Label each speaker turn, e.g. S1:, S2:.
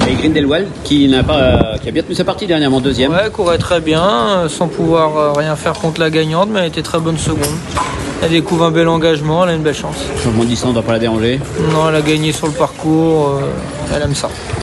S1: Et Grindelwald qui a bien tenu sa partie dernièrement, deuxième.
S2: Ouais, courait très bien, sans pouvoir rien faire contre la gagnante, mais elle était très bonne seconde. Elle découvre un bel engagement, elle a une belle chance.
S1: Changement de distance ne doit pas la déranger.
S2: Non, elle a gagné sur le parcours, elle aime ça.